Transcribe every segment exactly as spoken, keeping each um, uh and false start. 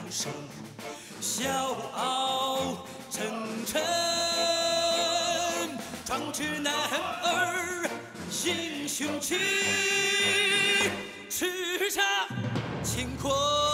声，笑傲沉沉。壮志男儿心胸气，叱咤乾坤。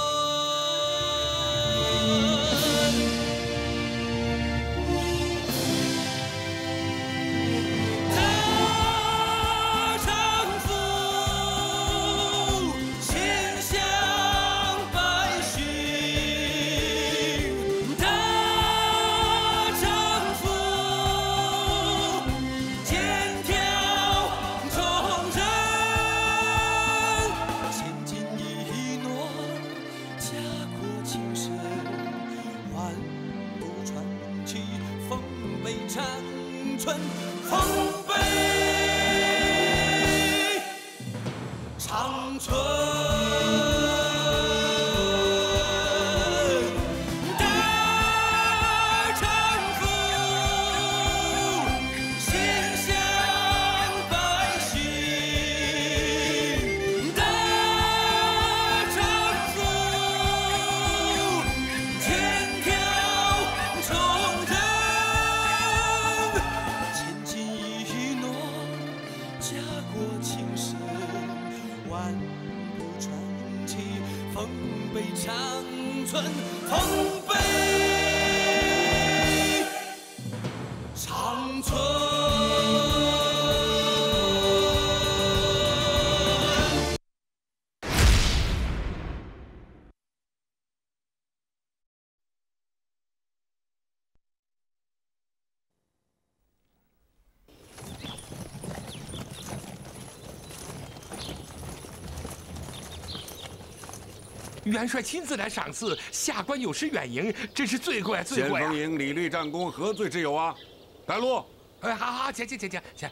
元帅亲自来赏赐，下官有失远迎，真是罪过呀，罪过呀！ 先锋营礼律战功，何罪之有啊？带路！ 哎，好好，请请请请请。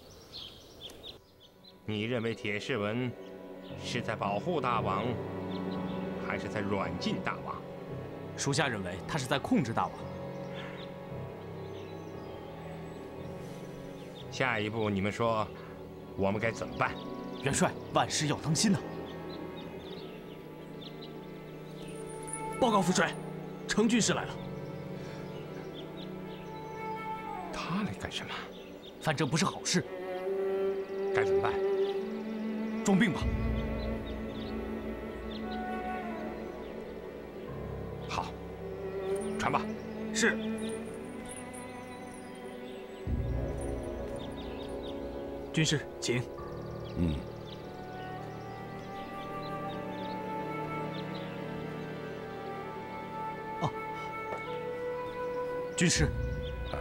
你认为铁士文是在保护大王，还是在软禁大王？ 属下认为他是在控制大王。 下一步你们说，我们该怎么办？ 元帅，万事要当心呐！ 报告副帅，程军师来了。 他来干什么？ 反正不是好事。 该怎么办？ 装病吧。 好，传吧。 是。军师，请。 嗯。 军师， 啊，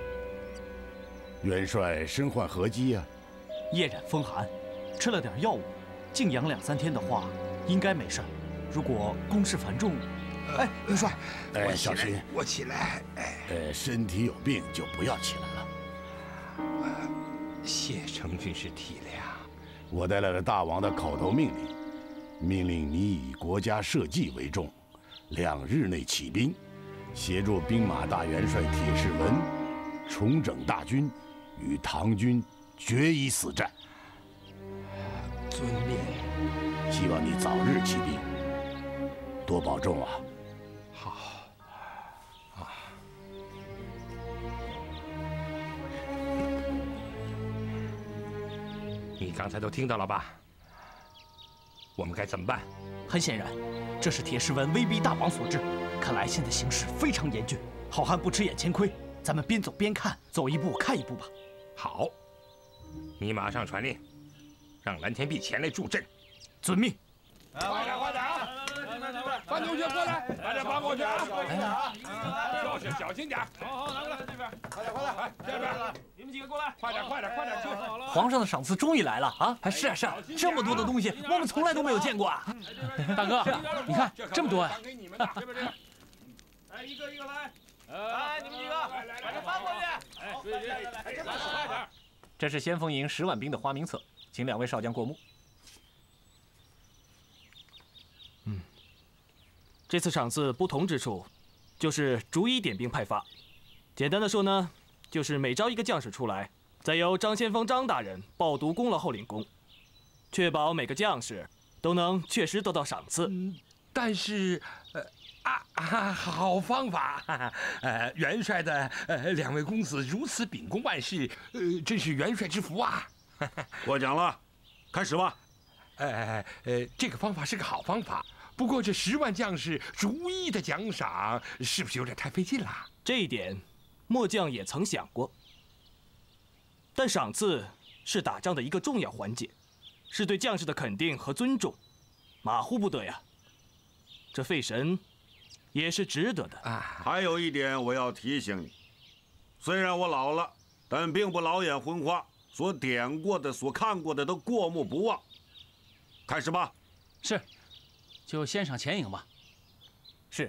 元帅身患何疾呀？ 夜染风寒，吃了点药物，静养两三天的话，应该没事。如果公事繁重，哎，元帅， 哎，小心， 我起来。哎， 呃，身体有病就不要起来了。 谢程军师体谅。 我带来了大王的口头命令，命令你以国家社稷为重，两日内起兵。 协助兵马大元帅铁士文重整大军，与唐军决一死战。 遵命。 希望你早日起兵，多保重啊！ 好。啊。你刚才都听到了吧？我们该怎么办？ 很显然，这是铁士文威逼大王所致。 看来现在形势非常严峻，好汉不吃眼前亏，咱们边走边看，走一步看一步吧。 好，你马上传令，让蓝天碧前来助阵。 遵命。 快点，快点啊！范同学过来，快点帮过去啊！就是小心点。好好，拿过来这边。快点，快点，这边。你们几个过来，快点，快点，快点去。 皇上的赏赐终于来了啊！是啊，是啊，这么多的东西，我们从来都没有见过啊。大哥，你看这么多呀！ 给你们的，这边这边。 来，一个一个来，来，你们几个，把这搬过去。哎，对对，来，这边快点。 这是先锋营十万兵的花名册，请两位少将过目。嗯，这次赏赐不同之处，就是逐一点兵派发。简单的说呢，就是每招一个将士出来，再由张先锋张大人报读功劳后领功，确保每个将士都能确实得到赏赐。 嗯，但是，呃， 啊啊，好方法！呃，元帅的呃两位公子如此秉公办事，呃，真是元帅之福啊！ 过奖了，开始吧。 呃呃，这个方法是个好方法，不过这十万将士逐一的奖赏，是不是有点太费劲了？ 这一点，末将也曾想过。但赏赐是打仗的一个重要环节，是对将士的肯定和尊重，马虎不得呀。这费神也是值得的啊。 还有一点我要提醒你，虽然我老了，但并不老眼昏花，所点过的、所看过的都过目不忘。开始吧。 是，就先赏前营吧。 是。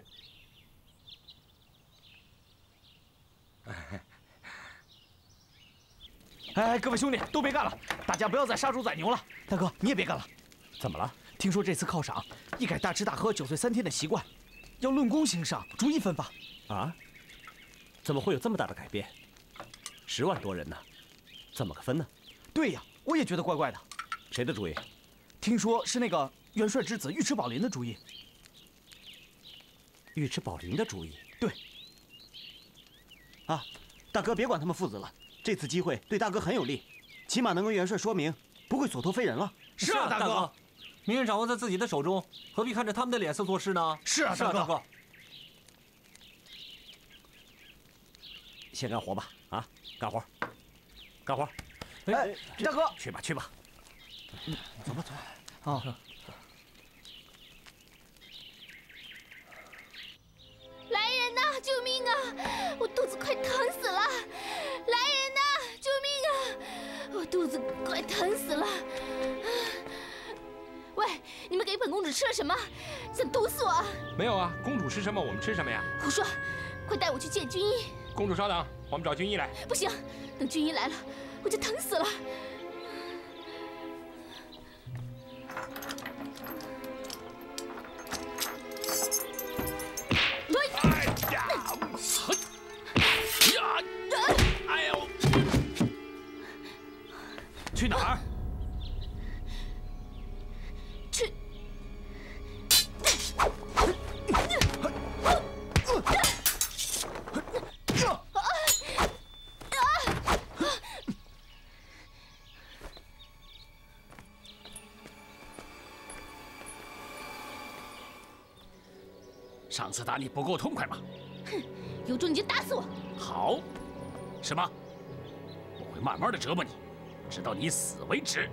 哎，各位兄弟都别干了，大家不要再杀猪宰牛了。大哥，你也别干了。怎么了？听说这次犒赏，一改大吃大喝九岁三天的习惯，要论功行赏，逐一分发。 啊？怎么会有这么大的改变？十万多人呢，怎么个分呢？ 对呀，我也觉得怪怪的。 谁的主意？ 听说是那个元帅之子尉迟宝林的主意。 尉迟宝林的主意？ 对。 啊，大哥别管他们父子了。这次机会对大哥很有利，起码能跟元帅说明，不会所托非人了。 是啊，大哥， 命运掌握在自己的手中，何必看着他们的脸色做事呢？ 是啊，大哥。 先干活吧，啊，干活，干活。 哎，大哥， 去吧，去吧。 嗯，走吧，走吧。啊。 来人呐！救命啊！我肚子快疼死了！来人呐！救命啊！我肚子快疼死了！喂，你们给本公主吃了什么？想毒死我？ 没有啊，公主吃什么我们吃什么呀？ 胡说！快带我去见军医。 公主稍等，我们找军医来。 不行，等军医来了，我就疼死了。 哎呦！ 去哪儿？ 去。 上次打你不够痛快吗？ 哼，有种你就打死我！ 好。什么？我会慢慢的折磨你，直到你死为止。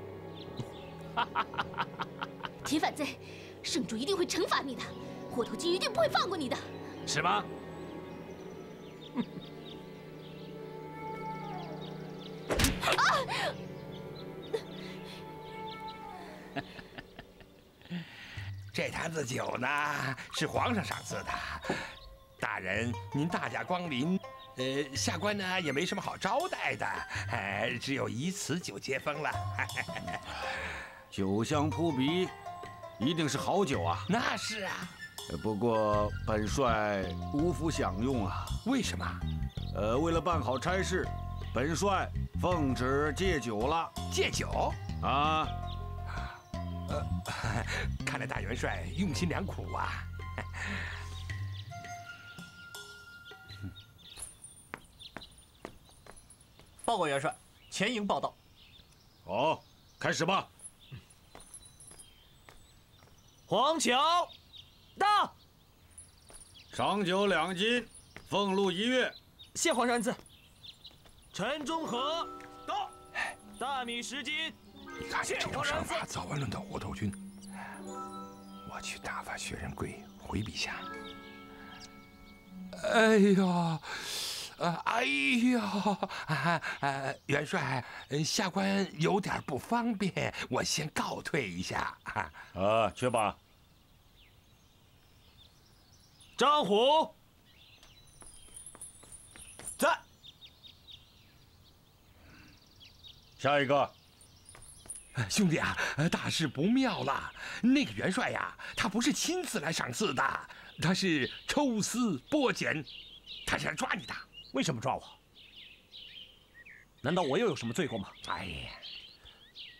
铁反贼，圣主一定会惩罚你的，霍头军一定不会放过你的。 是吗？ 啊！ 这坛子酒呢，是皇上赏赐的。大人，您大驾光临。呃，下官呢也没什么好招待的，哎，只有以此酒接风了。 酒香扑鼻，一定是好酒啊！ 那是啊。 不过本帅无福享用啊。 为什么？ 呃，为了办好差事，本帅奉旨戒酒了。 戒酒？ 啊。 呃，看来大元帅用心良苦啊。 报告元帅，前营报道。 好，开始吧。 黄桥到。 赏酒两斤，俸禄一月。 谢皇上恩赐。 陈中和到。大米十斤。 你看这种赏法，早晚轮到霍头军。我去打发薛仁贵回陛下。哎呀！呃，哎呀，啊啊，元帅，下官有点不方便，我先告退一下。啊， 啊，去吧。 张虎， 在。 下一个。 兄弟啊，大事不妙了！那个元帅呀，他不是亲自来赏赐的，他是抽丝剥茧，他是来抓你的。 为什么抓我？难道我又有什么罪过吗？ 哎呀，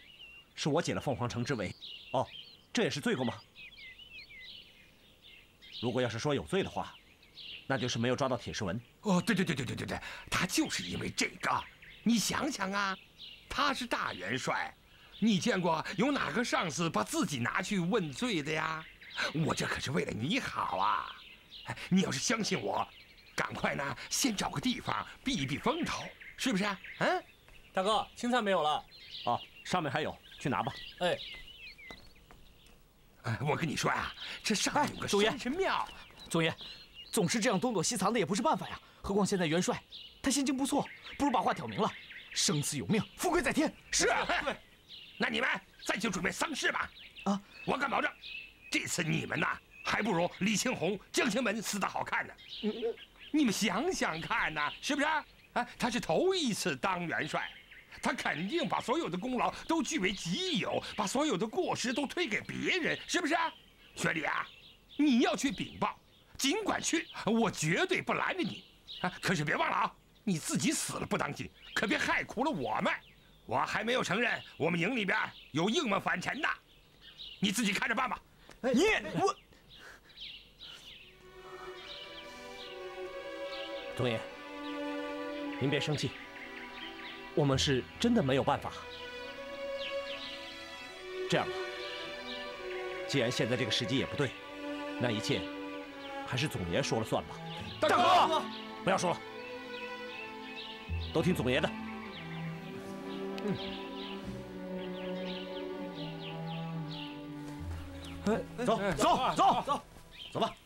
是我解了凤凰城之围，哦，这也是罪过吗？ 如果要是说有罪的话，那就是没有抓到铁石文。 哦，对对对对对对对，他就是因为这个。你想想啊，他是大元帅，你见过有哪个上司把自己拿去问罪的呀？我这可是为了你好啊！哎，你要是相信我，赶快呢，先找个地方避一避风头，是不是啊？嗯， 大哥，青菜没有了。 哦，上面还有，去拿吧。 哎。 我跟你说呀、啊，这上面有个山神庙。 总爷，总是这样东躲西藏的也不是办法呀。何况现在元帅他心情不错，不如把话挑明了，生死有命，富贵在天。 是。那你们再去准备丧事吧。啊，我敢保证，这次你们呐，还不如李青红、江青门死得好看呢。嗯、你们想想看呐，是不是？哎，他是头一次当元帅。 他肯定把所有的功劳都据为己有，把所有的过失都推给别人，是不是？学弟啊，你要去禀报，尽管去，我绝对不拦着你。啊，可是别忘了啊，你自己死了不当紧，可别害苦了我们。我还没有承认我们营里边有硬们反陈的，你自己看着办吧。 你我， 总爷，您别生气。 我们是真的没有办法。这样吧，既然现在这个时机也不对，那一切还是总爷说了算吧。 大哥， 不要说了，都听总爷的。嗯，走走走走，走吧。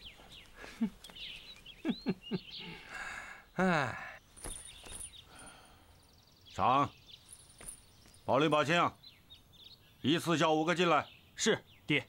哎。 长，保林、保清，依次叫五个进来。 是，爹。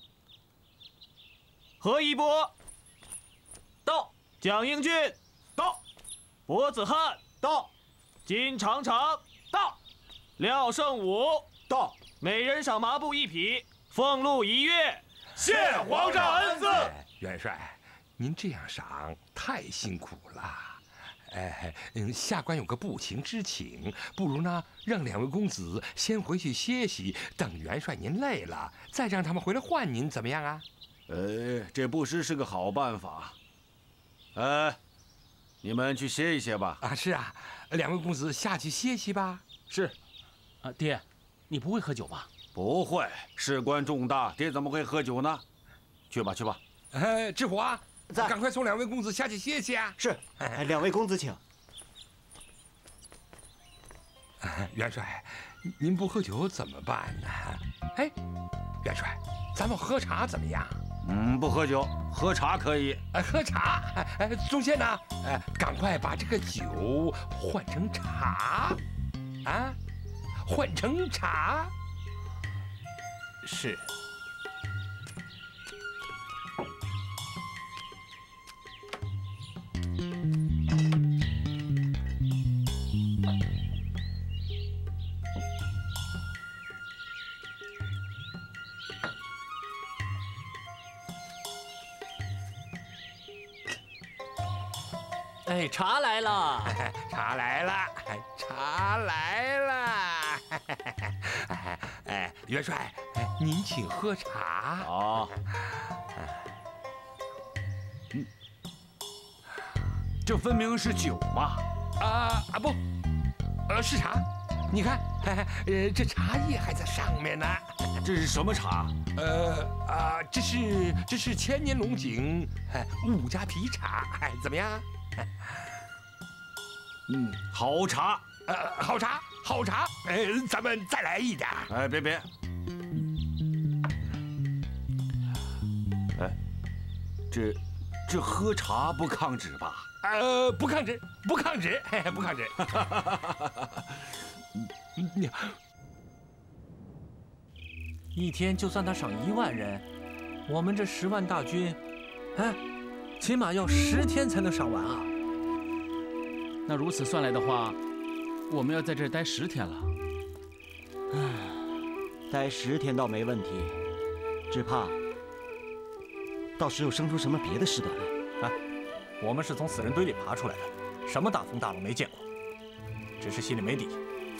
何一波到，蒋英俊到，柏子汉到，金长长到，廖胜武到，每人赏麻布一匹，俸禄一月， 谢皇上恩赐。 元帅，您这样赏太辛苦了。 哎，嗯，下官有个不情之请，不如呢，让两位公子先回去歇息，等元帅您累了，再让他们回来换您，怎么样啊？ 呃，这不失是个好办法。呃，你们去歇一歇吧。 啊，是啊，两位公子下去歇息吧。 是。啊，爹，你不会喝酒吧？ 不会，事关重大，爹怎么会喝酒呢？去吧，去吧。 哎，知府啊。 赶快送两位公子下去歇歇啊！ 是，两位公子请。 元帅，您不喝酒怎么办呢？哎，元帅，咱们喝茶怎么样？ 嗯，不喝酒，喝茶可以。 哎，喝茶。哎，宗宪呢？哎，赶快把这个酒换成茶，啊，换成茶。 是。 哎，茶来了， 茶来了，茶来了。哎，元帅，您请喝茶。 好。嗯，这分明是酒嘛。 啊啊不，呃是茶。你看，呃这茶叶还在上面呢。 这是什么茶？ 呃啊，这是这是千年龙井，五家皮茶，哎，怎么样？ 嗯，好茶， 呃，好茶，好茶，呃，咱们再来一点。 哎，别别，哎，这这喝茶不抗旨吧？ 呃，不抗旨，不抗旨，嘿嘿不抗旨。 一天就算他赏一万人，我们这十万大军，哎，起码要十天才能赏完啊。 那如此算来的话，我们要在这儿待十天了。 唉，待十天倒没问题，只怕到时又生出什么别的事端来。 哎，我们是从死人堆里爬出来的，什么大风大浪没见过，只是心里没底。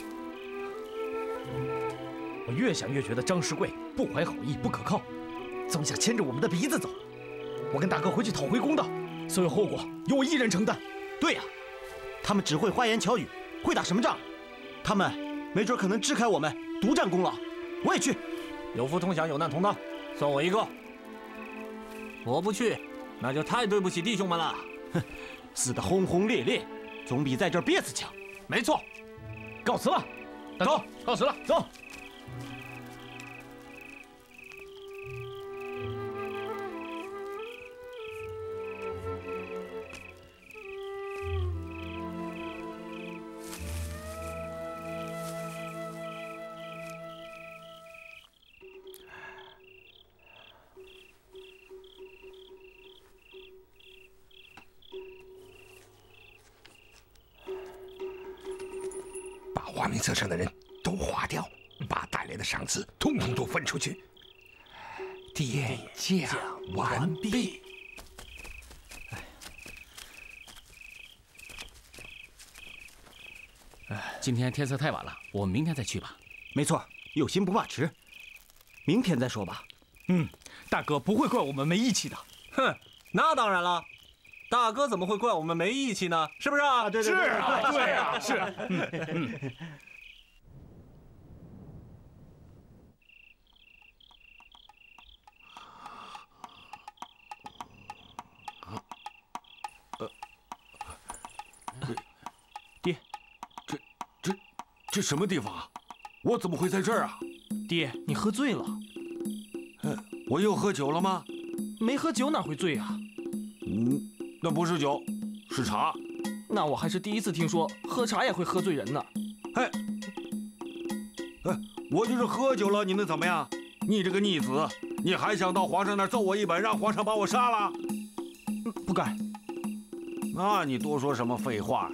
我越想越觉得张世贵不怀好意，不可靠，总想牵着我们的鼻子走。 我跟大哥回去讨回公道，所有后果由我一人承担。 对呀，他们只会花言巧语，会打什么仗？他们没准可能支开我们，独占功劳。我也去。 有福同享，有难同当，算我一个。我不去，那就太对不起弟兄们了。 哼，死得轰轰烈烈，总比在这儿憋死强。 没错， 告辞了。 走，告辞了， 走。 花名册上的人都划掉，把带来的赏赐通通都分出去。殿驾完毕。 今天天色太晚了，我们明天再去吧。 没错，有心不怕迟，明天再说吧。 嗯，大哥不会怪我们没义气的。 哼，那当然了。大哥怎么会怪我们没义气呢？是不是啊？ 对对对，是啊，对啊，是。嗯嗯。 爹， 这这这什么地方啊？我怎么会在这儿啊？ 爹，你喝醉了。 嗯，我又喝酒了吗？ 没喝酒哪会醉啊？ 嗯。那不是酒，是茶。 那我还是第一次听说喝茶也会喝醉人呢。 哎，哎，我就是喝酒了，你能怎么样？你这个逆子，你还想到皇上那儿揍我一本，让皇上把我杀了？ 不敢。 那你多说什么废话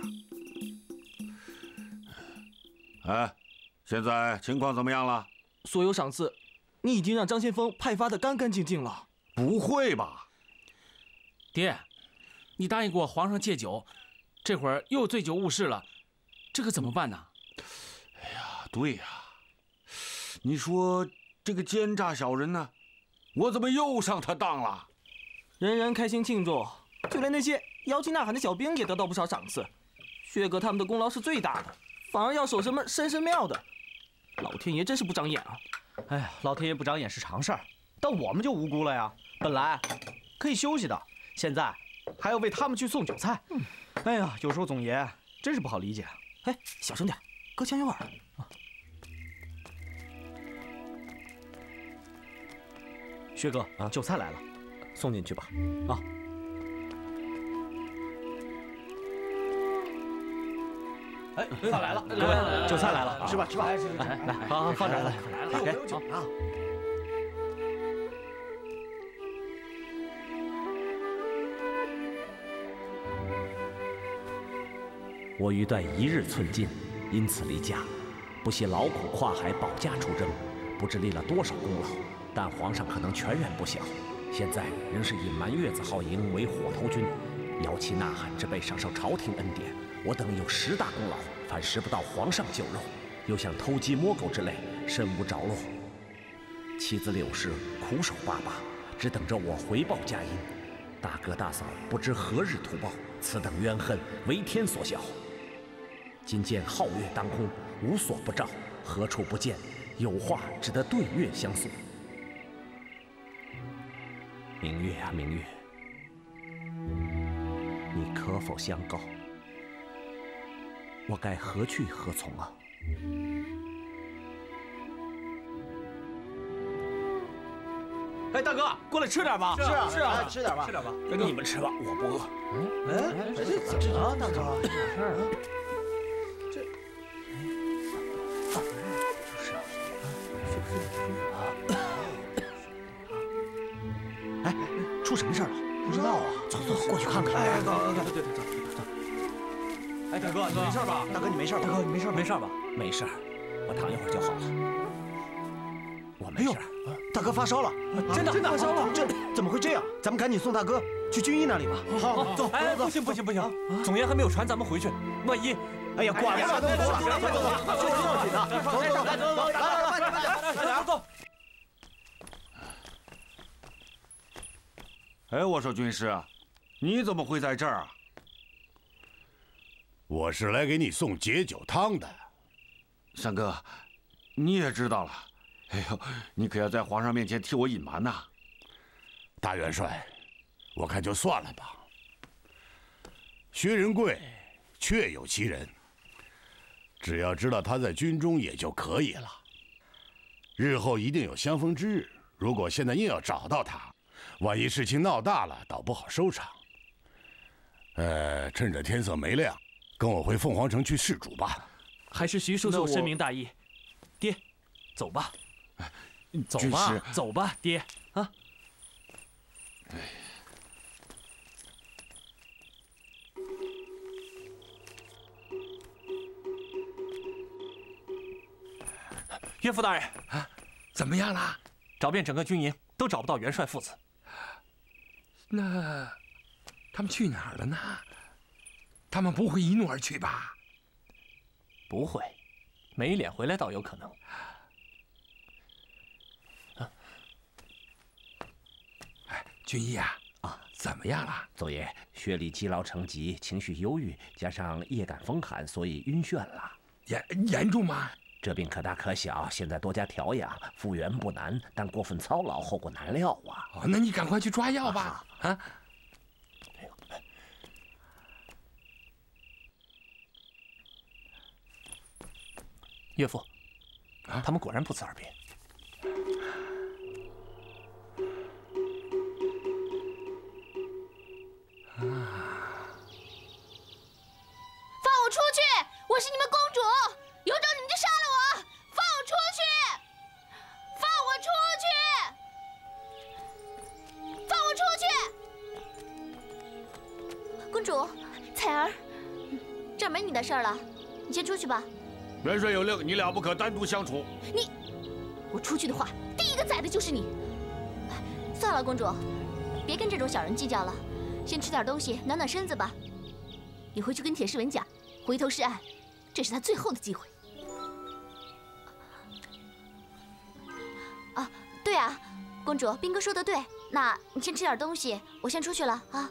啊？哎，现在情况怎么样了？ 所有赏赐，你已经让张先锋派发的干干净净了。 不会吧， 爹？你答应过皇上戒酒，这会儿又醉酒误事了，这可怎么办呢？ 哎呀，对呀，你说这个奸诈小人呢，我怎么又上他当了？ 人人开心庆祝，就连那些摇旗呐喊的小兵也得到不少赏赐。薛哥他们的功劳是最大的，反而要守什么深深庙的，老天爷真是不长眼啊！ 哎呀，老天爷不长眼是常事儿，但我们就无辜了呀。本来可以休息的，现在还要为他们去送酒菜。嗯，哎呀，有时候总爷真是不好理解。 哎，小声点，隔墙有耳。啊、 薛哥，啊，酒菜来了， 送进去吧。 啊。哎，饭来了，来来来，酒菜来了，吃吧吃吧，来来来，好好放这儿来，来了，给酒啊。 我欲待一日寸金，因此离家，不惜劳苦跨海保家出征，不知立了多少功劳。但皇上可能全然不晓，现在仍是以满月子号营为火头军，摇旗呐喊之辈上受朝廷恩典。我等有十大功劳，反食不到皇上酒肉，又像偷鸡摸狗之类，身无着落。妻子柳氏苦守巴巴，只等着我回报佳音。大哥大嫂不知何日图报，此等冤恨为天所晓。今见皓月当空，无所不照，何处不见？有话只得对月相诉。明月啊明月，你可否相告，我该何去何从啊？ 哎，大哥，过来吃点吧。 是啊， 是啊， 吃点吧， 吃点吧。 你们吃吧，我不饿。 哎，这怎么了，大哥？有事儿啊？这，是啊， 哎，出什么事儿了？ 不知道啊。 走走，过去看看。 哎，走走走，对对对，走走。哎，大哥，你没事吧？ 大哥，你没事吧？ 大哥，你没事吧？ 没事吧？没事，我躺一会儿就好了。我没事。 大哥发烧了， 真的真的发烧了， 这怎么会这样？咱们赶紧送大哥去军医那里吧。 好，走。 哎，不行不行不行，总爷还没有传咱们回去，万一…… 哎呀，管不了那么多了，快走吧，就是要紧的。走走走走走，来来来，快点快点，快点走。 哎，我说军师，你怎么会在这儿啊？ 我是来给你送解酒汤的。 三哥，你也知道了。哎呦，你可要在皇上面前替我隐瞒呐。 大元帅，我看就算了吧。薛仁贵确有其人，只要知道他在军中也就可以了。日后一定有相逢之日。如果现在硬要找到他，万一事情闹大了，倒不好收场。呃，趁着天色没亮，跟我回凤凰城去试主吧。 还是徐叔叔深明大义。爹，走吧。走吧，走吧，爹啊。 岳父大人， 啊，怎么样了？ 找遍整个军营都找不到元帅父子。 那他们去哪儿了呢？他们不会一怒而去吧？ 不会，没脸回来倒有可能。 啊，哎，军医啊，啊，怎么样了？ 左爷，薛礼积劳成疾，情绪忧郁，加上夜感风寒，所以晕眩了。 严严重吗？ 这病可大可小，现在多加调养，复原不难，但过分操劳，后果难料啊！ 哦，那你赶快去抓药吧！啊！啊岳父，啊，他们果然不辞而别。 啊！放我出去！我是你们公主，有种你们就杀了我！放我出去！放我出去！放我出去！公主，彩儿，这没你的事儿了，你先出去吧。 元帅有令，你俩不可单独相处。 你，我出去的话，第一个宰的就是你。算了，公主，别跟这种小人计较了，先吃点东西暖暖身子吧。你回去跟铁世文讲，回头是岸，这是他最后的机会。啊，对啊，公主，兵哥说的对，那你先吃点东西，我先出去了啊。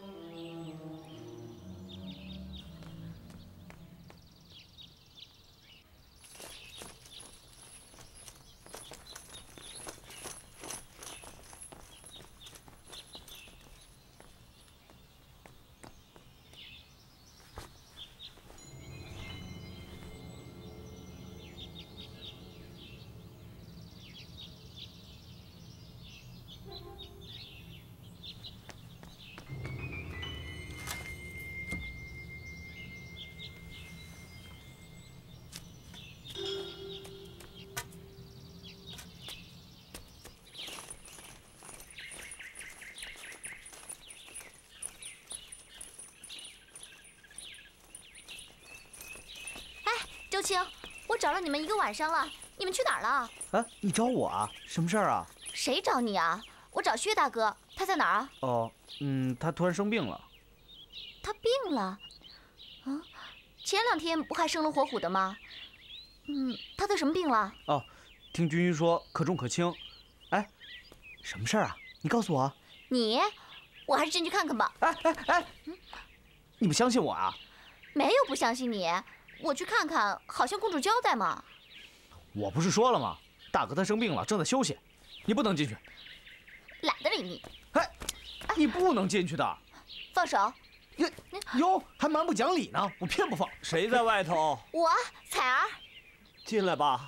周青，我找了你们一个晚上了，你们去哪儿了？ 啊，你找我啊？什么事儿啊？ 谁找你啊？我找薛大哥，他在哪儿啊？ 哦，嗯，他突然生病了。 他病了？啊，前两天不还生龙活虎的吗？嗯，他得什么病了？ 哦，听军医说可重可轻。哎，什么事儿啊？你告诉我。 你，我还是进去看看吧。 哎哎哎，嗯，你不相信我啊？ 没有不相信你。我去看看，好像公主交代嘛。 我不是说了吗？大哥他生病了，正在休息，你不能进去。 懒得理你。 哎，你不能进去的。 放手。 哟哟，还蛮不讲理呢！我偏不放。 谁在外头？ 我，彩儿。 进来吧。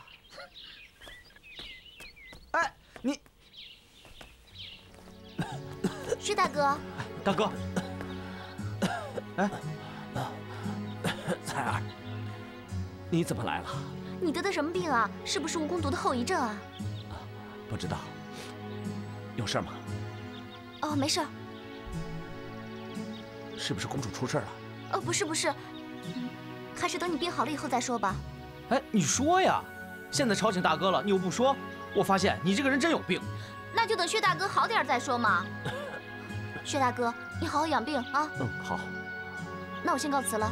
哎，你。 薛大哥。 大哥。哎， 彩儿。你怎么来了？ 你得的什么病啊？是不是蜈蚣毒的后遗症啊？ 不知道，有事吗？ 哦，没事。 是不是公主出事了？ 哦，不是不是，嗯，还是等你病好了以后再说吧。 哎，你说呀！现在吵醒大哥了，你又不说，我发现你这个人真有病。 那就等薛大哥好点再说嘛。薛大哥，你好好养病啊。 嗯，好。 那我先告辞了。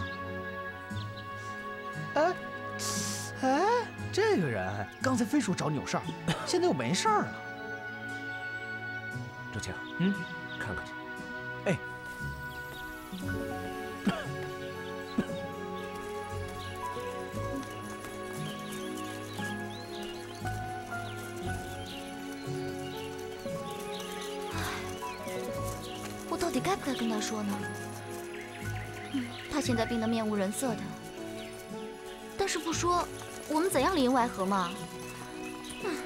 哎，哎，这个人刚才非说找你有事儿，现在又没事儿了。 周青， 嗯， 看看去。 我到底该不该跟他说呢？嗯，他现在病得面无人色的，但是不说，我们怎样里应外合嘛？嗯，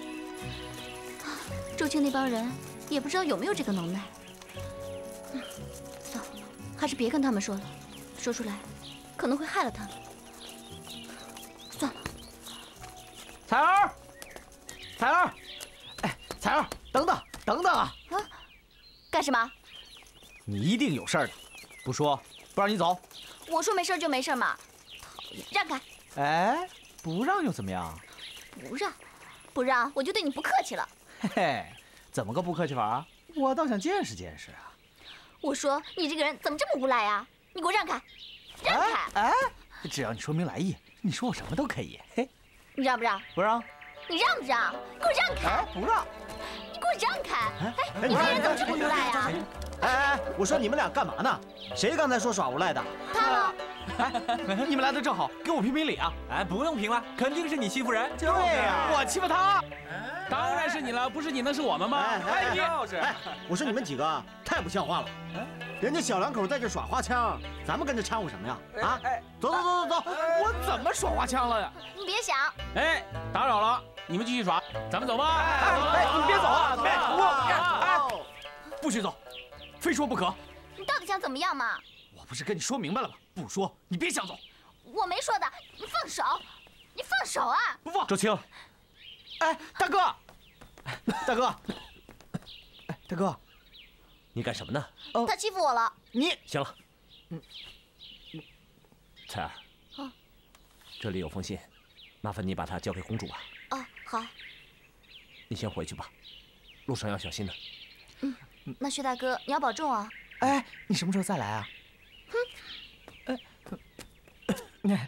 周青那帮人也不知道有没有这个能耐。嗯，算了，还是别跟他们说了，说出来可能会害了他们。算了。 彩儿，彩儿，哎，彩儿，等等，等等啊！ 啊，干什么？ 你一定有事儿的，不说不让你走。 我说没事就没事嘛，讨厌，让开！ 哎，不让又怎么样？ 不让，不让我就对你不客气了。 嘿嘿，怎么个不客气法啊？我倒想见识见识啊！ 我说你这个人怎么这么无赖啊？你给我让开，让开！ 哎，只要你说明来意，你说我什么都可以。嘿， 你让不让？ 不让。 你让不让？给我让开！ 哎，不让。 你给我让开！哎，你这人怎么这么无赖啊？ 哎哎，我说你们俩干嘛呢？谁刚才说耍无赖的？ 他呢？ 哎，你们来的正好，给我评评理啊！ 哎，不用评了，肯定是你欺负人。 对呀，我欺负他。 当然是你了，不是你能是我们吗？ 哎， 你就是。哎，我说你们几个啊，太不像话了。人家小两口在这耍花枪，咱们跟着掺和什么呀？啊！走走走走走！ 我怎么耍花枪了呀？ 你别想。 哎，打扰了，你们继续耍，咱们走吧。 哎，你别走啊！别，我哎，不许走，非说不可。 你到底想怎么样嘛？ 我不是跟你说明白了吗？不说，你别想走。 我没说的，你放手！你放手啊！ 不放。 周青， 哎，大哥，大哥，哎，大哥， 你干什么呢？ 他欺负我了。 你行了，嗯，彩儿， 啊， 这里有封信，麻烦你把它交给公主吧。 哦，好。 你先回去吧，路上要小心的。 嗯，那薛大哥，你要保重啊。 哎，你什么时候再来啊？哼，哎，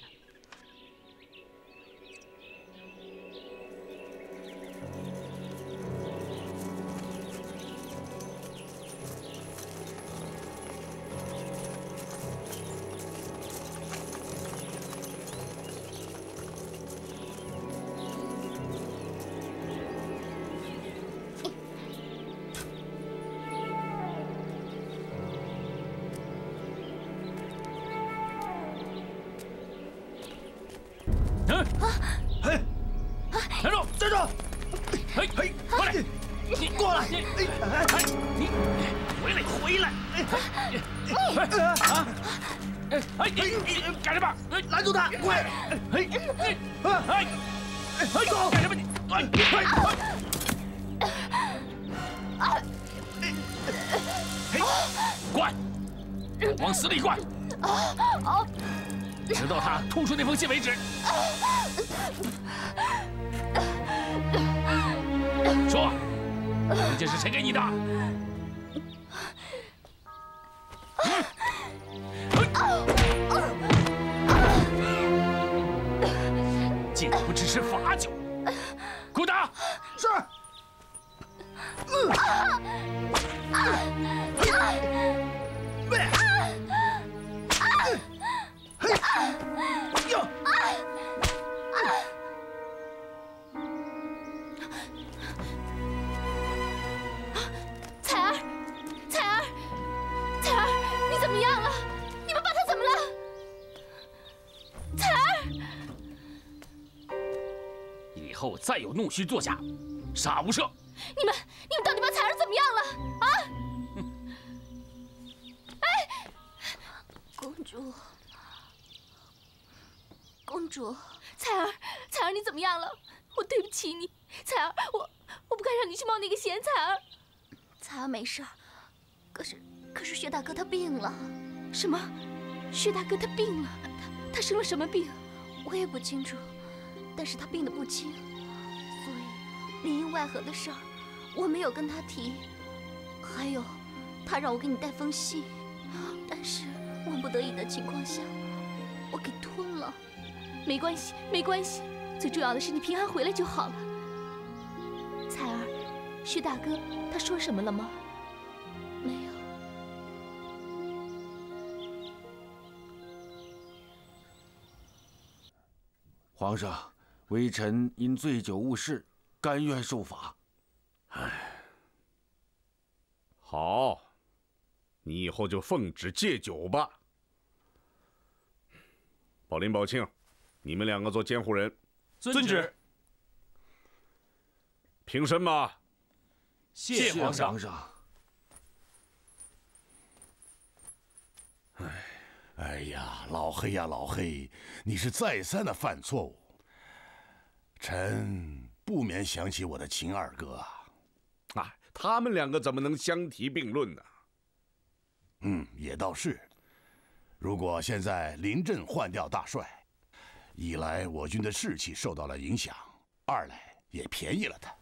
站住！ 站住！ 嘿，嘿，过来！ 你过来！ 你，你回来，回来！啊！哎，哎，你你干什么？ 拦住他！快！ 嘿，哎，哎，哎，走！干什么你？哎，哎，嘿，灌！往死里灌！直到他吐出那封信为止。说，文件是谁给你的？竟不只是罚酒，给我打！ 是。 彩儿，彩儿，彩儿，你怎么样了？你们把他怎么了？彩儿， 以后再有弄虚作假，杀无赦！ 你们，你们到底把彩儿怎么样了？啊！哎，公主，公主，彩儿，彩儿，你怎么样了？我对不起你，彩儿，我我不该让你去冒那个险，彩儿。彩儿没事儿，可是可是薛大哥他病了。什么？薛大哥他病了？他他生了什么病？我也不清楚，但是他病得不轻，所以里应外合的事儿我没有跟他提。还有，他让我给你带封信，但是万不得已的情况下，我给吞了。没关系，没关系，最重要的是你平安回来就好了。彩儿，薛大哥他说什么了吗？没有。 皇上，微臣因醉酒误事，甘愿受罚。 唉，好，你以后就奉旨戒酒吧。宝林、宝庆，你们两个做监护人。 遵旨。 平身吧。 谢皇上。 皇上。 哎，哎呀，老黑呀，老黑，你是再三的犯错误，臣不免想起我的秦二哥啊。 啊，他们两个怎么能相提并论呢？ 嗯，也倒是。如果现在临阵换掉大帅，一来我军的士气受到了影响，二来也便宜了他。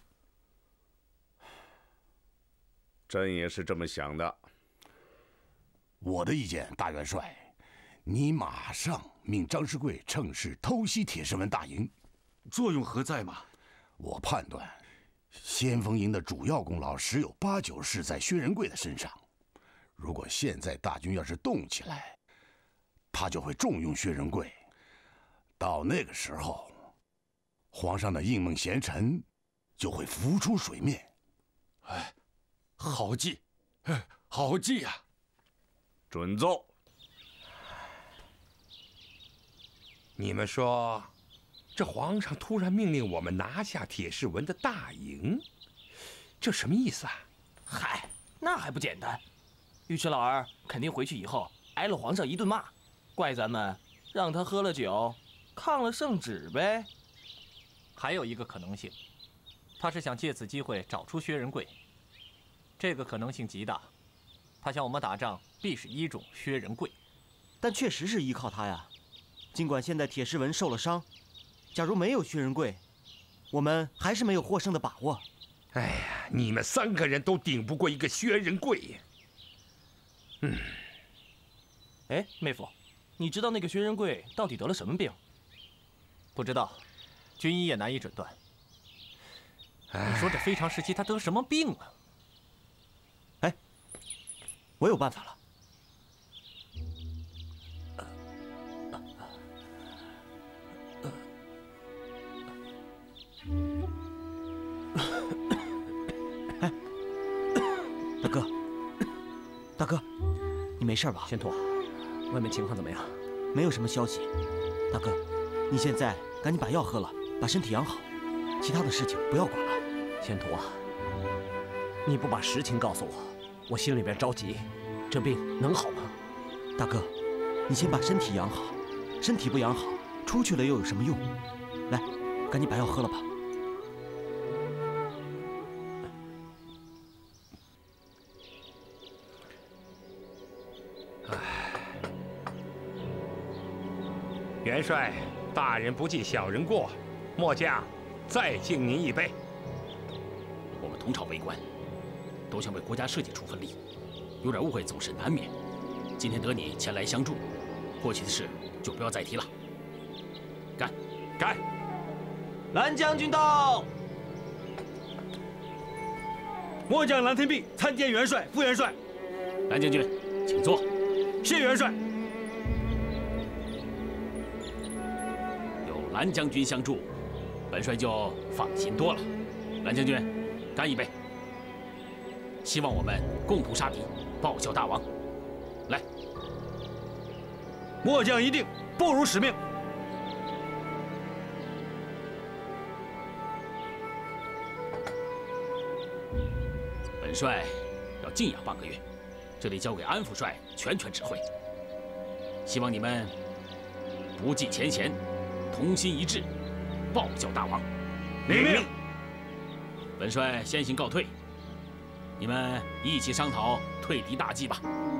朕也是这么想的。 我的意见，大元帅，你马上命张世贵乘势偷袭铁石门大营， 作用何在嘛？ 我判断，先锋营的主要功劳十有八九是在薛仁贵的身上。如果现在大军要是动起来，他就会重用薛仁贵。到那个时候，皇上的应梦贤臣就会浮出水面。 哎，好计，哎，好计呀！ 准奏。 你们说，这皇上突然命令我们拿下铁士文的大营，这什么意思啊？ 嗨，那还不简单？尉迟老儿肯定回去以后挨了皇上一顿骂，怪咱们让他喝了酒，抗了圣旨呗。 还有一个可能性，他是想借此机会找出薛仁贵，这个可能性极大。他向我们打仗，必是依种薛仁贵。 但确实是依靠他呀。尽管现在铁石文受了伤，假如没有薛仁贵，我们还是没有获胜的把握。 哎呀，你们三个人都顶不过一个薛仁贵。嗯。 哎，妹夫，你知道那个薛仁贵到底得了什么病？ 不知道，军医也难以诊断。你说这非常时期他得什么病啊？ 哎，我有办法了。哎，大哥，大哥，你没事吧？ 仙陀，外面情况怎么样？ 没有什么消息。大哥，你现在赶紧把药喝了，把身体养好，其他的事情不要管了。 仙陀，你不把实情告诉我，我心里边着急。这病能好吗？ 大哥，你先把身体养好，身体不养好，出去了又有什么用？来，赶紧把药喝了吧。 元帅，大人不计小人过，末将再敬您一杯。 我们同朝为官，都想为国家社稷出份力，有点误会总是难免。今天得你前来相助，过去的事就不要再提了。干， 干！ 蓝将军到。末将蓝天弼参见元帅、副元帅。 蓝将军，请坐。 谢元帅。 有蓝将军相助，本帅就放心多了。蓝将军，干一杯！希望我们共同杀敌，报效大王。来， 末将一定不辱使命。 本帅要静养半个月，这里交给安副帅全权指挥。希望你们不计前嫌，同心一致，报效大王。 领命。 本帅先行告退，你们一起商讨退敌大计吧。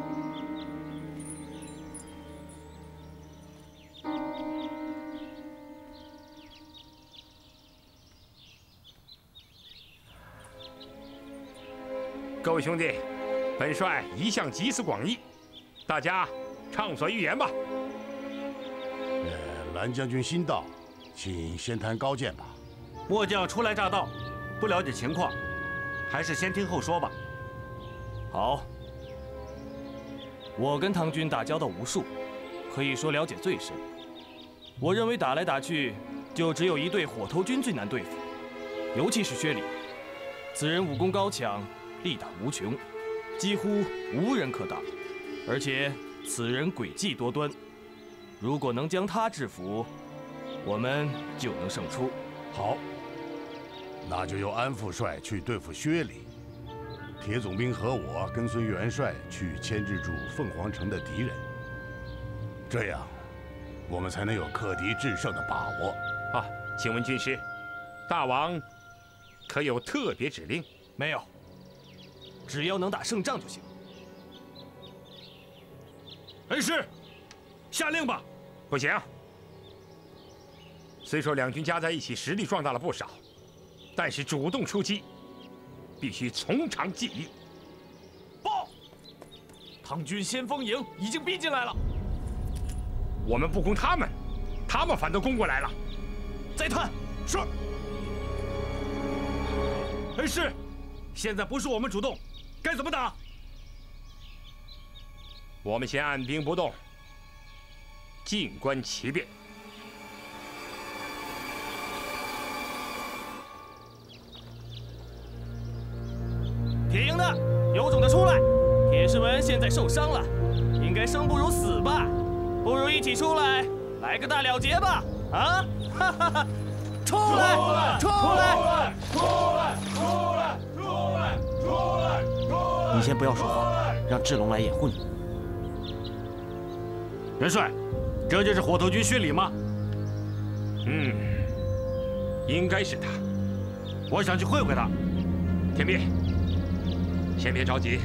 各位兄弟，本帅一向集思广益，大家畅所欲言吧。 呃，蓝将军新到，请先谈高见吧。 末将初来乍到，不了解情况，还是先听后说吧。 好，我跟唐军打交道无数，可以说了解最深。我认为打来打去， 就只有一队火头军最难对付，尤其是薛礼，此人武功高强，力大无穷，几乎无人可挡，而且此人诡计多端，如果能将他制服，我们就能胜出。 好，那就由安副帅去对付薛礼，铁总兵和我跟随元帅去牵制住凤凰城的敌人，这样我们才能有克敌制胜的把握。 啊，请问军师，大王可有特别指令？ 没有，只要能打胜仗就行。 恩师，下令吧。 不行。虽说两军加在一起实力壮大了不少，但是主动出击必须从长计议。 报，唐军先锋营已经逼进来了。 我们不攻他们，他们反倒攻过来了。 再探。 是。恩师，现在不是我们主动，该怎么打？ 我们先按兵不动，静观其变。 铁营的，有种的出来！铁士文现在受伤了，应该生不如死吧？不如一起出来，来个大了结吧！啊！哈哈哈！出来！出来！ 出来！出来！出来！出来！出来！ 你先不要说话，让智龙来掩护你。 元帅，这就是火头军薛礼吗？ 嗯，应该是他。 我想去会会他。 天弼，先别着急，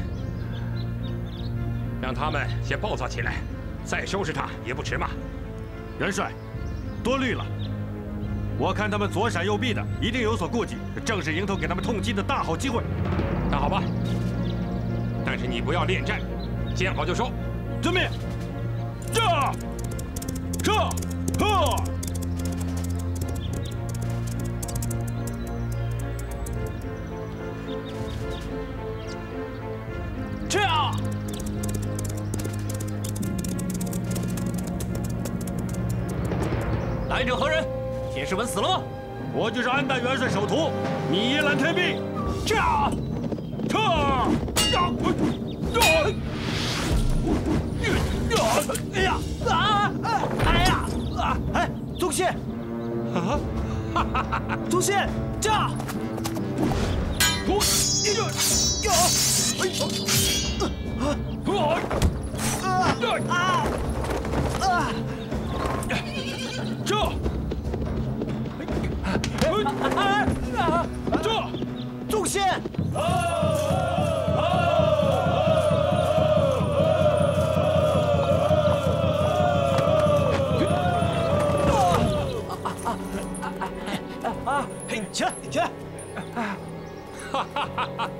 让他们先暴躁起来，再收拾他也不迟嘛。 元帅，多虑了。我看他们左闪右避的，一定有所顾忌，这正是迎头给他们痛击的大好机会。 那好吧，但是你不要恋战，见好就收。 遵命。驾！撤！呵！ 驾！ 来者何人？铁士文死了吗？ 我就是安大元帅首徒，糜烂天弼。驾！撤！呀！ 哎呀！啊！哎呀！啊！哎，宗宪！ 啊！哈哈哈！ 宗宪，驾！ 我呀！呀！哎呦！啊！啊！啊！ 这！这！ 宗宪！嘿，起来，起来！ 哈哈哈哈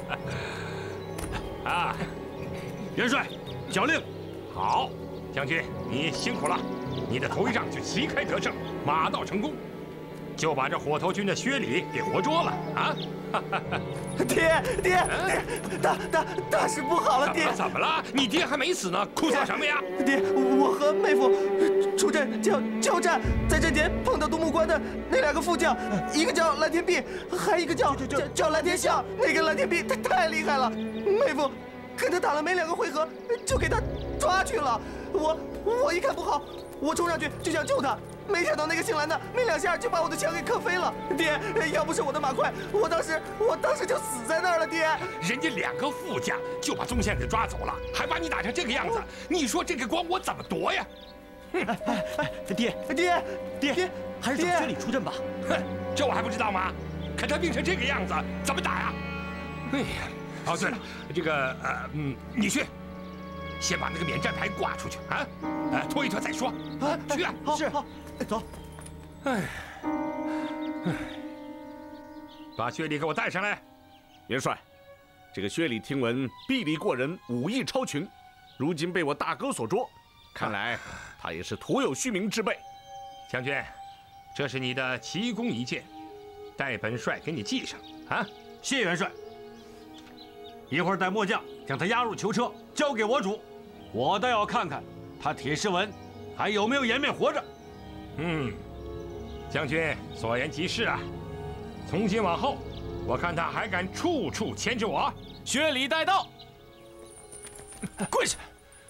啊！ 元帅，缴令。 好，将军，你辛苦了。你的头一仗就旗开得胜，马到成功，就把这火头军的薛礼给活捉了啊！ 爹爹爹，大大大事不好了，爹！ 怎么了？你爹还没死呢，哭丧什么呀？ 爹，我和妹夫出阵交交战，在阵前碰到独木关的那两个副将，一个叫蓝天弼，还一个叫叫叫蓝天象。那个蓝天弼他太厉害了，妹夫跟他打了没两个回合，就给他抓去了。我我一看不好，我冲上去就想救他。没想到那个姓蓝的没两下就把我的枪给磕飞了，爹！要不是我的马快，我当时我当时就死在那儿了，爹！ 人家两个副将就把宗宪给抓走了，还把你打成这个样子，你说这个光我怎么夺呀？ 哎哎哎，爹爹爹爹， 还是等薛礼出阵吧。 哼，这我还不知道吗？可他病成这个样子，怎么打呀？哎呀，哦对了，这个呃嗯，你去。先把那个免战牌挂出去啊！哎，拖一拖再说啊！去啊！ 是好，走。 哎，哎，把薛礼给我带上来。 元帅，这个薛礼听闻臂力过人，武艺超群，如今被我大哥所捉，看来他也是徒有虚名之辈。 将军，这是你的奇功一件，待本帅给你记上啊！ 谢元帅。一会儿带末将将他押入囚车，交给我主。我倒要看看他铁狮文还有没有颜面活着。 嗯， 将军所言极是啊！从今往后，我看他还敢处处牵制我。 薛礼待到。跪下！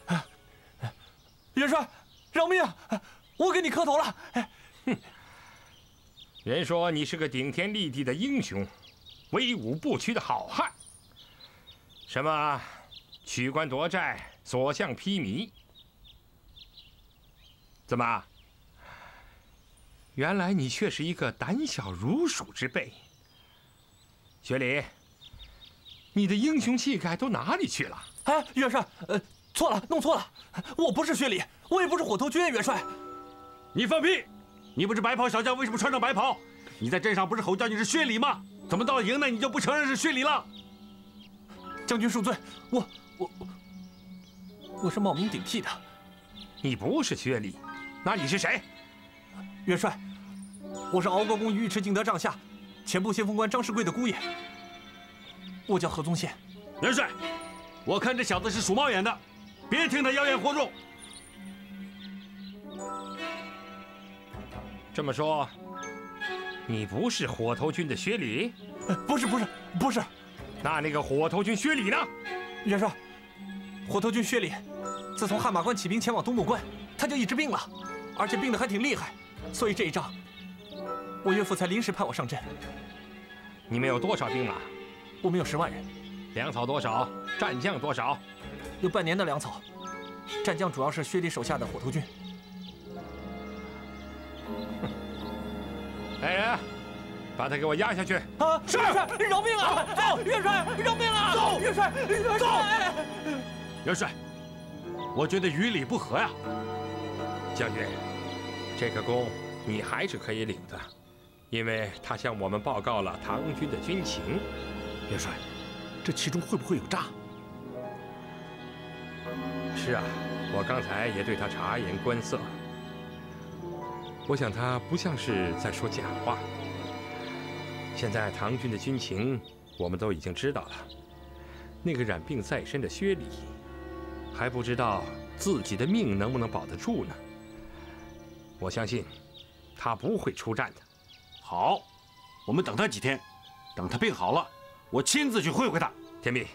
元帅，饶命！我给你磕头了。 哼！人说你是个顶天立地的英雄，威武不屈的好汉。什么取关夺寨、所向披靡？怎么？原来你却是一个胆小如鼠之辈。薛礼，你的英雄气概都哪里去了？ 哎，元帅，呃，错了，弄错了，我不是薛礼，我也不是火头军元帅。 你放屁！你不是白袍小将，为什么穿上白袍？你在镇上不是吼叫你是薛礼吗？怎么到了营内你就不承认是薛礼了？ 将军恕罪，我我我是冒名顶替的。 你不是薛礼，那你是谁？ 元帅，我是敖国公尉迟敬德帐下前部先锋官张世贵的姑爷，我叫何宗宪。 元帅，我看这小子是属猫眼的，别听他妖言惑众。 这么说，你不是火头军的薛礼？ 不是，不是，不是。 那那个火头军薛礼呢？ 元帅，火头军薛礼，自从汗马关起兵前往东木关，他就一直病了，而且病得还挺厉害，所以这一仗，我岳父才临时派我上阵。 你们有多少兵马？ 我们有十万人。 粮草多少？战将多少？ 有半年的粮草。战将主要是薛礼手下的火头军。 来人，把他给我押下去！ 啊，是元帅，饶命啊！走，元帅，饶命啊！走，元帅，元帅， 元帅，我觉得于理不合呀。 将军，这个功你还是可以领的，因为他向我们报告了唐军的军情。 元帅，这其中会不会有诈？ 是啊，我刚才也对他察言观色。我想他不像是在说假话。现在唐军的军情我们都已经知道了，那个染病在身的薛礼，还不知道自己的命能不能保得住呢。我相信他不会出战的。 好，我们等他几天，等他病好了，我亲自去会会他。 天弼，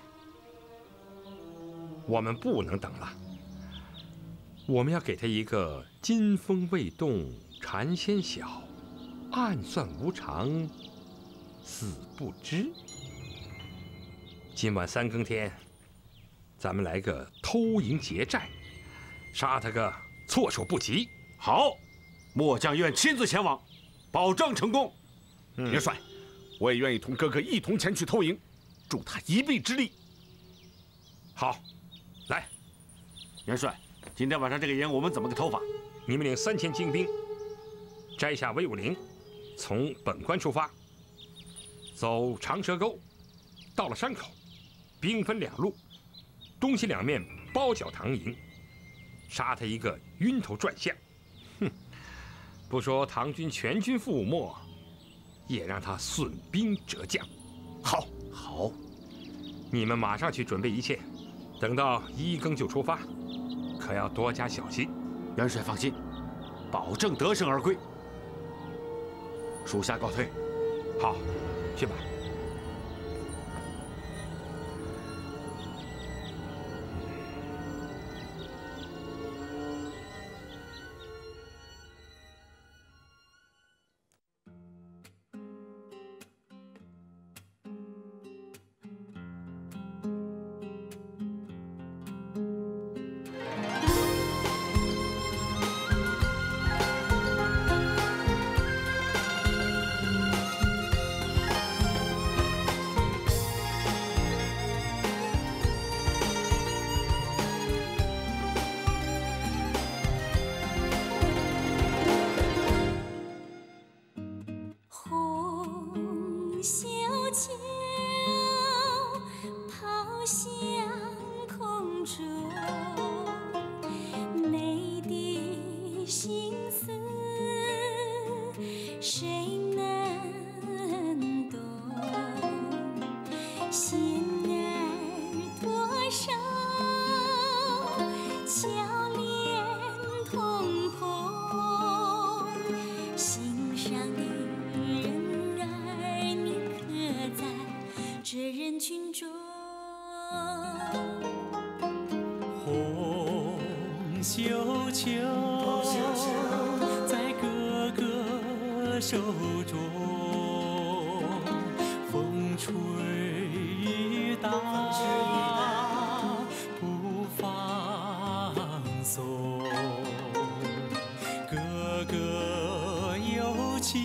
我们不能等了，我们要给他一个金风未动蝉先晓，暗算无常，死不知。今晚三更天，咱们来个偷营劫寨，杀他个措手不及。 好，末将愿亲自前往，保证成功。 嗯、元帅，我也愿意同哥哥一同前去偷营，助他一臂之力。 好，来， 元帅，今天晚上这个营我们怎么个偷法？ 你们领三千精兵，摘下威武陵，从本关出发，走长蛇沟，到了山口，兵分两路，东西两面包剿唐营，杀他一个晕头转向。哼，不说唐军全军覆没，也让他损兵折将。 好， 好， 你们马上去准备一切，等到一更就出发，可要多加小心。 元帅放心，保证得胜而归。属下告退。 好，去吧。 绣球在哥哥手中，风吹雨打不放松。哥哥有情，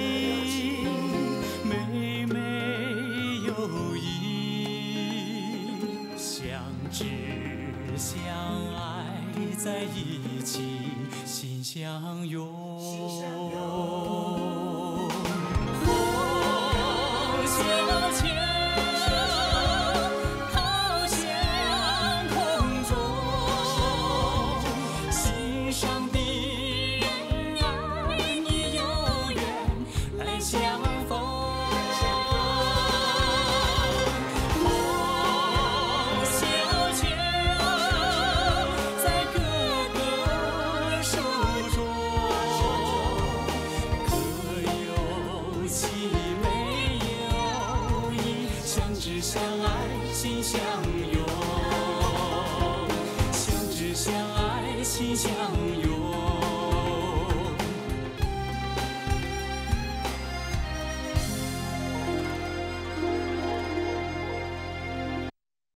妹妹有意，相知相爱在一起，心相拥。风绣球抛向空中，心上的人爱你有缘来相逢。风绣球在哥哥手中，可有情没有义，相知相爱心相拥。